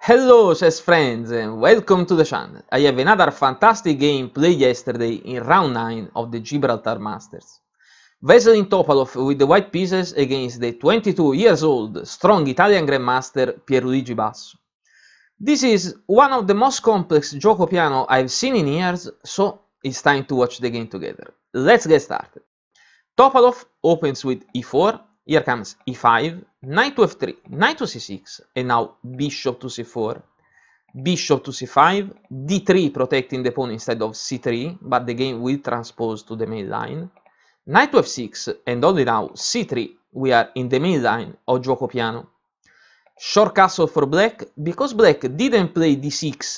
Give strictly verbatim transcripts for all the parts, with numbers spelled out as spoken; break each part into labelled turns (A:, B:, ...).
A: Hello chess friends and welcome to the channel. I have another fantastic game played yesterday in round nine of the Gibraltar Masters. Veselin Topalov with the white pieces against the twenty-two years old strong Italian grandmaster Pier Luigi Basso. This is one of the most complex Giuoco Piano I've seen in years, so it's time to watch the game together. Let's get started. Topalov opens with e four. Here comes e five, knight to f three, knight to c six, and now bishop to c four, bishop to c five, d three protecting the pawn instead of c three, but the game will transpose to the main line, knight to f six, and only now c three, we are in the main line of Giuoco Piano. Short castle for black, because black didn't play d six,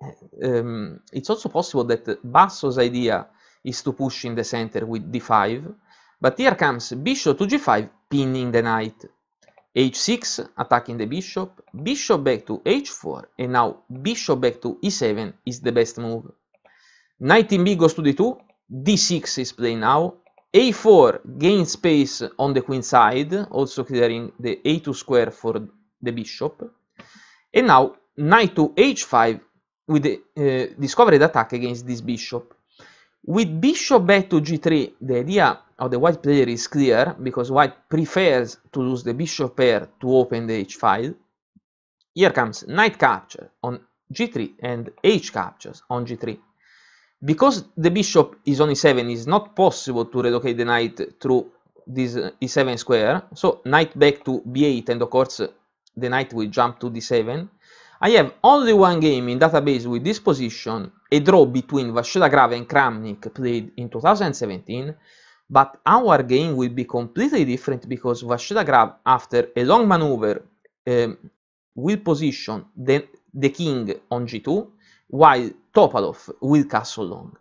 A: um, it's also possible that Basso's idea is to push in the center with d five, but here comes bishop to g five, pinning the knight, h six, attacking the bishop, bishop back to h four, and now bishop back to e seven is the best move. Knight in b goes to d two, d six is played now, a four gains space on the queen side, also clearing the a two square for the bishop, and now knight to h five with the uh, discovered attack against this bishop. With bishop back to g three, the idea of the white player is clear, because white prefers to lose the bishop pair to open the h file. Here comes knight capture on g three and h captures on g three. Because the bishop is on e seven, it's not possible to relocate the knight through this e seven square, so knight back to b eight, and of course the knight will jump to d seven. I have only one game in database with this position, a draw between Vachier-Lagrave and Kramnik played in two thousand seventeen, but our game will be completely different because Vachier-Lagrave, after a long maneuver, um, will position the, the king on g two, while Topalov will castle long.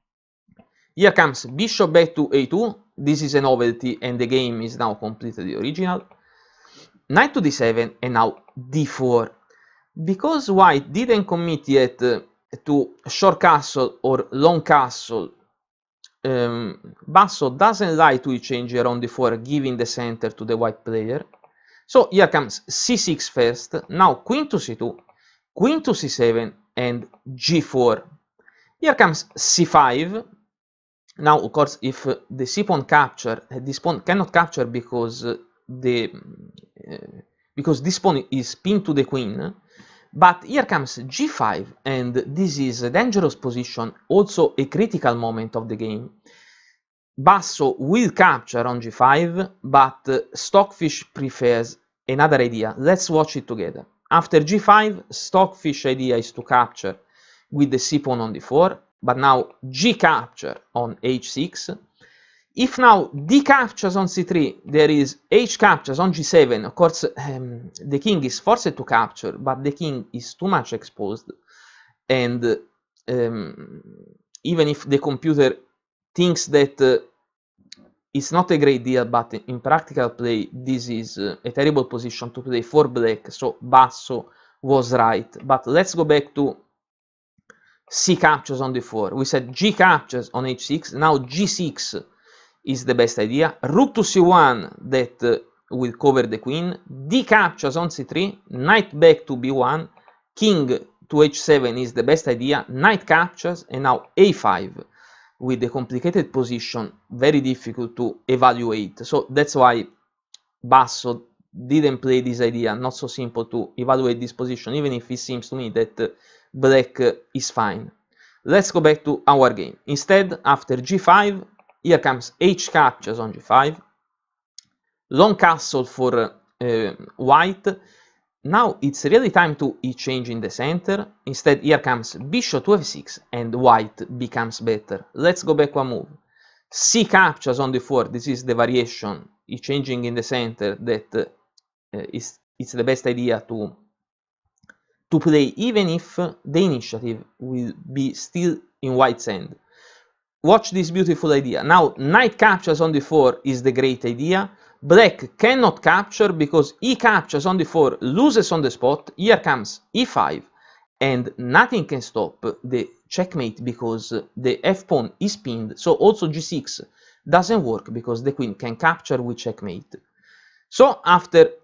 A: Here comes bishop back to a two, this is a novelty and the game is now completely original. Knight to d seven and now d four. Because white didn't commit yet uh, to short castle or long castle, um, Basso doesn't like to exchange around d four, giving the center to the white player. So here comes c six first, now queen to c two, queen to c seven, and g four. Here comes c five. Now, of course, if uh, the c pawn capture, uh, this pawn cannot capture because uh, the uh, because this pawn is pinned to the queen. But here comes g five, and this is a dangerous position, also a critical moment of the game. Basso will capture on g five, but uh, Stockfish prefers another idea. Let's watch it together. After g five, Stockfish idea is to capture with the c pawn on d four, but now g capture on h six. If now d captures on c three, there is h captures on g seven. Of course, um, the king is forced to capture, but the king is too much exposed. And um, even if the computer thinks that uh, it's not a great deal, but in practical play, this is uh, a terrible position to play for black. So Basso was right. But let's go back to c captures on d four. We said g captures on h six. Now g six is the best idea. Rook to c one, that uh, will cover the queen. D captures on c three, knight back to b one, king to h seven is the best idea, knight captures, and now a five with the complicated position, very difficult to evaluate. So that's why Basso didn't play this idea, not so simple to evaluate this position, even if it seems to me that uh, black uh, is fine. Let's go back to our game. Instead, after g five, here comes h captures on g five, long castle for uh, white. Now it's really time to exchange in the center. Instead, here comes bishop to f six, and white becomes better. Let's go back one move. C captures on d four, this is the variation, exchanging in the center, that uh, is it's the best idea to, to play, even if the initiative will be still in white's hand. Watch this beautiful idea. Now knight captures on d four is the great idea. Black cannot capture because e captures on d four, loses on the spot. Here comes e five, and nothing can stop the checkmate because the f pawn is pinned. So also g six doesn't work because the queen can capture with checkmate. So after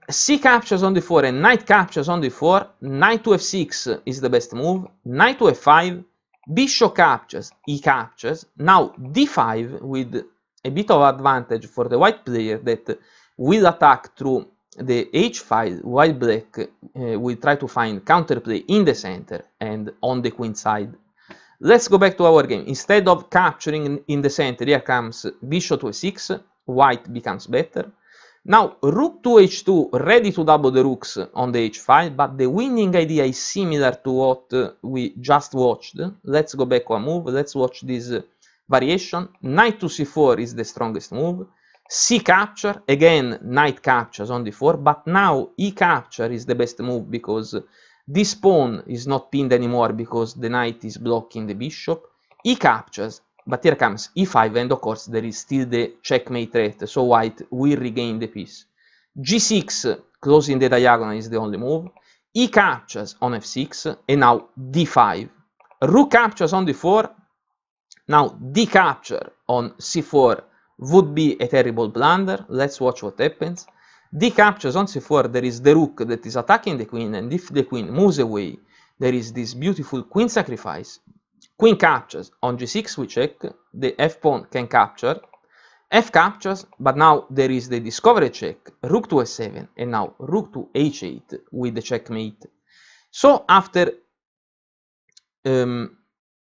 A: c captures on d four and knight captures on d four, knight to f six is the best move, knight to f five, bishop captures, e captures, now d five with a bit of advantage for the white player that will attack through the h file, while black uh, will try to find counterplay in the center and on the queen side. Let's go back to our game. Instead of capturing in the center, here comes bishop to a six, white becomes better. Now rook to h two, ready to double the rooks on the h file, but the winning idea is similar to what uh, we just watched. Let's go back one move, let's watch this uh, variation. Knight to c four is the strongest move. C capture, again knight captures on d four, but now e capture is the best move because this pawn is not pinned anymore because the knight is blocking the bishop. E captures, but here comes e five, and of course there is still the checkmate threat, so white will regain the piece. g six, closing the diagonal, is the only move. E captures on f six, and now d five. Rook captures on d four, now d capture on c four would be a terrible blunder. Let's watch what happens. D captures on c four, there is the rook that is attacking the queen, and if the queen moves away, there is this beautiful queen sacrifice. Queen captures, on g six we check, the f pawn can capture. F captures, but now there is the discovery check, rook to f seven, and now rook to h eight with the checkmate. So after um,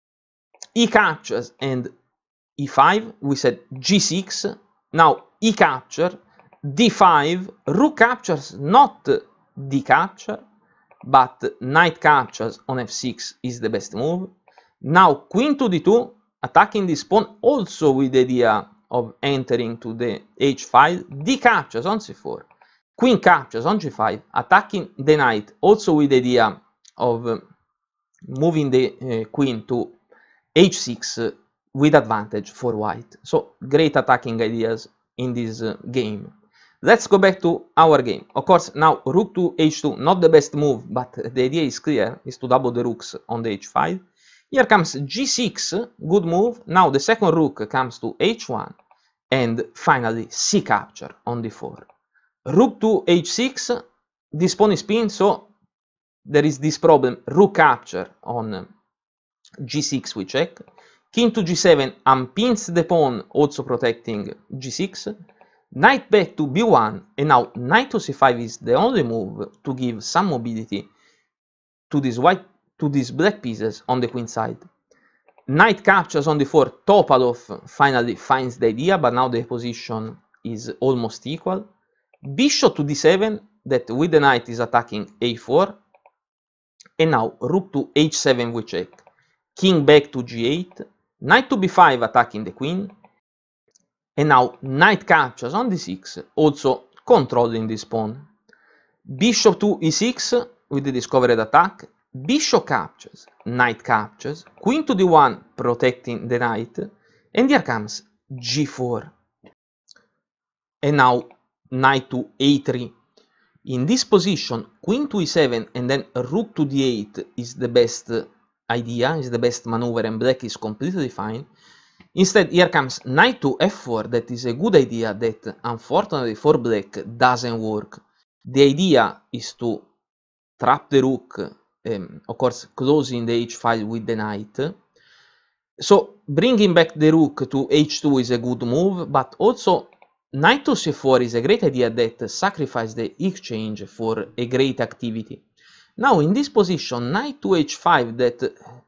A: e captures and e five, we said g six, now e capture, d five, rook captures, not d capture, but knight captures on f six is the best move. Now queen to d two, attacking this pawn also with the idea of entering to the h file, d captures on c four, queen captures on g five, attacking the knight also with the idea of uh, moving the uh, queen to h six uh, with advantage for white. So great attacking ideas in this uh, game. Let's go back to our game. Of course, now rook to h two, not the best move, but the idea is clear, is to double the rooks on the h file. Here comes g six, good move. Now the second rook comes to h one, and finally c capture on d four. Rook to h six, this pawn is pinned, so there is this problem, rook capture on g six we check. King to g seven unpins the pawn, also protecting g six. Knight back to b one, and now knight to c five is the only move to give some mobility to these white to these black pieces on the queen side. Knight captures on d four, Topalov finally finds the idea, but now the position is almost equal. Bishop to d seven, that with the knight is attacking a four, and now rook to h seven we check. King back to g eight, knight to b five attacking the queen, and now knight captures on d six, also controlling this pawn. Bishop to e six with the discovered attack, bishop captures, knight captures, queen to d one protecting the knight, and here comes g four. And now knight to a three. In this position, queen to e seven and then rook to d eight is the best idea, is the best maneuver, and black is completely fine. Instead, here comes knight to f four, that is a good idea that unfortunately for black doesn't work. The idea is to trap the rook, um, of course closing the h file with the knight. So bringing back the rook to h two is a good move, but also knight to c four is a great idea that sacrifices the exchange for a great activity. Now in this position, knight to h five, that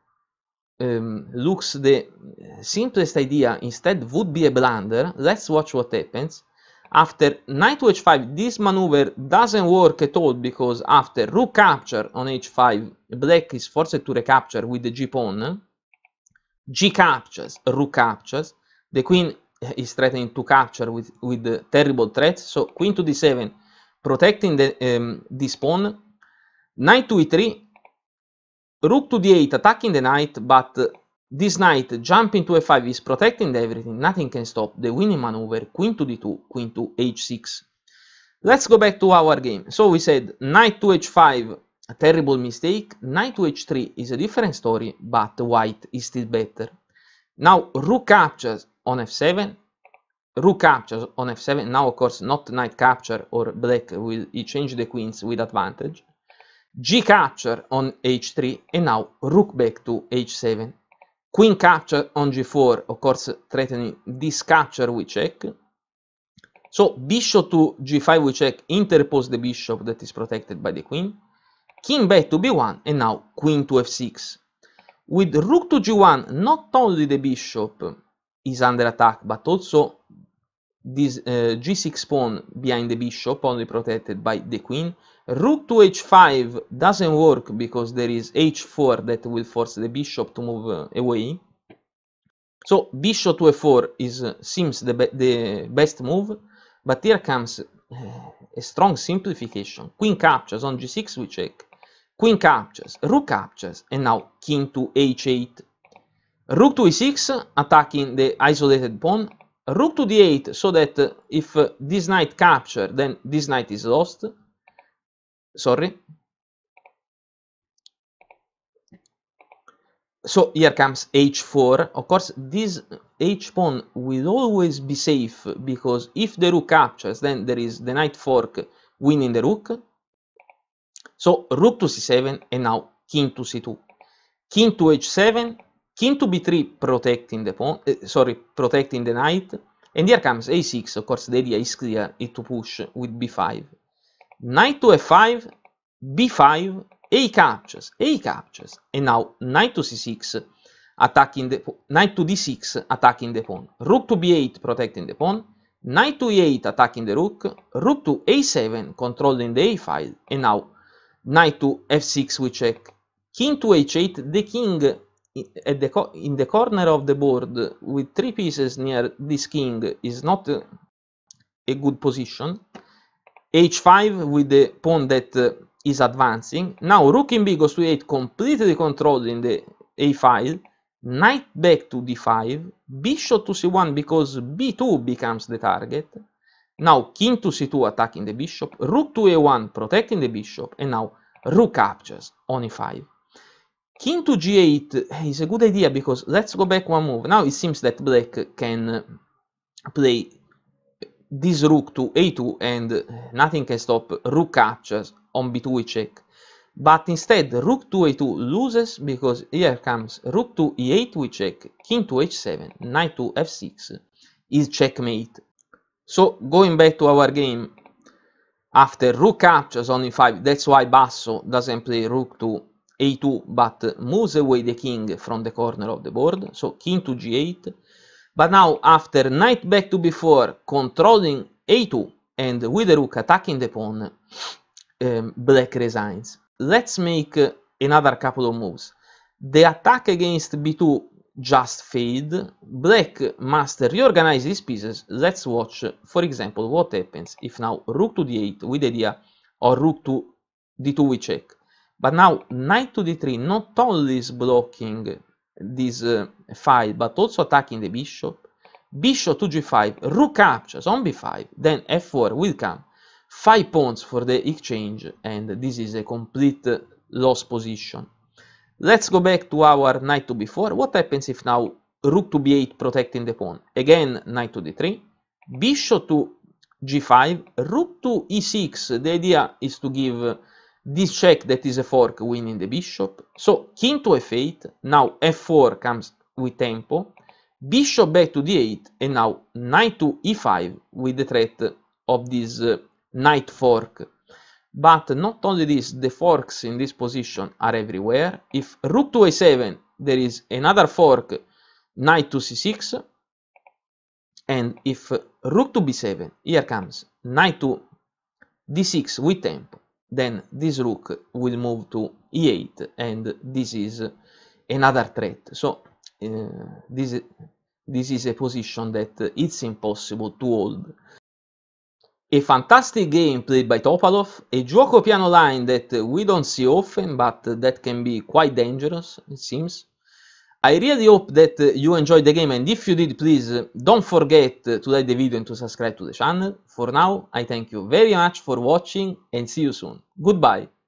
A: um, looks the simplest idea, instead would be a blunder. Let's watch what happens. After knight to h five, this maneuver doesn't work at all, because after rook capture on h five, black is forced to recapture with the g-pawn. G captures, rook captures, the queen is threatening to capture with, with the terrible threats, so queen to d seven, protecting the, um, this pawn. Knight to e three, rook to d eight, attacking the knight, but this knight jumping to f five is protecting everything, nothing can stop the winning maneuver, queen to d two, queen to h six. Let's go back to our game. So we said knight to h five, a terrible mistake. Knight to h three is a different story, but white is still better. Now rook captures on f seven, rook captures on f seven. Now, of course, not knight capture, or black will change the queens with advantage. G capture on h three, and now rook back to h seven. Queen capture on g four, of course, threatening this capture we check. So bishop to g five we check, interpose the bishop that is protected by the queen. King back to b one, and now queen to f six. With rook to g one, not only the bishop is under attack, but also this uh, g six pawn behind the bishop, only protected by the queen. Rook to h five doesn't work because there is h four that will force the bishop to move uh, away. So bishop to f four is uh, seems the, be the best move, but here comes uh, a strong simplification. Queen captures on g six we check. Queen captures, rook captures, and now king to h eight. Rook to e six, attacking the isolated pawn. Rook to d eight, so that uh, if uh, this knight capture, then this knight is lost. Sorry. So here comes h four. Of course, this h pawn will always be safe, because if the rook captures, then there is the knight fork winning the rook. So rook to c seven, and now king to c two. King to h seven, king to b three, protecting the pawn, uh, sorry, protecting the knight. And here comes a six. Of course, the idea is clear, is to push with b five. Knight to f five, b five, a captures, a captures, and now knight to c six, attacking the knight to d six, attacking the pawn. Rook to b eight, protecting the pawn. Knight to e eight, attacking the rook. Rook to a seven, controlling the a file, and now knight to f six we check. King to h eight, the king at the co in the corner of the board with three pieces near this king is not uh, a good position. h five with the pawn that uh, is advancing. Now rook in b goes to e eight, completely controlling the a file. Knight back to d five, bishop to c one because b two becomes the target. Now king to c two, attacking the bishop. Rook to a one, protecting the bishop, and now rook captures on e five. King to g eight is a good idea, because let's go back one move. Now it seems that black can play this rook to a two, and nothing can stop rook captures on b two we check. But instead rook to a two loses, because here comes rook to e eight we check, king to h seven, knight to f six is checkmate. So going back to our game, after rook captures on e five, that's why Basso doesn't play rook to a two, but moves away the king from the corner of the board. So king to g eight. But now after knight back to b four, controlling a two, and with the rook attacking the pawn, um, black resigns. Let's make uh, another couple of moves. The attack against b two just failed. Black must reorganize his pieces. Let's watch, for example, what happens if now rook to d eight with the idea or rook to d two we check. But now knight to d three not only is blocking this uh, file, but also attacking the bishop. Bishop to g five, rook captures on b five, then f four will come. Five pawns for the exchange, and this is a complete lost position. Let's go back to our knight to b four. What happens if now rook to b eight, protecting the pawn? Again, knight to d three, bishop to g five, rook to e six. The idea is to give this check that is a fork, winning the bishop. So king to f eight, now f four comes with tempo, bishop back to d eight, and now knight to e five with the threat of this uh, knight fork. But not only this, the forks in this position are everywhere. If rook to a seven, there is another fork, knight to c six, and if rook to b seven, here comes knight to d six with tempo, then this rook will move to e eight, and this is another threat. So uh, this, this is a position that it's impossible to hold. A fantastic game played by Topalov, a Giuoco Piano line that we don't see often, but that can be quite dangerous, it seems. I really hope that you enjoyed the game, and if you did, please don't forget to like the video and to subscribe to the channel. For now, I thank you very much for watching and see you soon. Goodbye!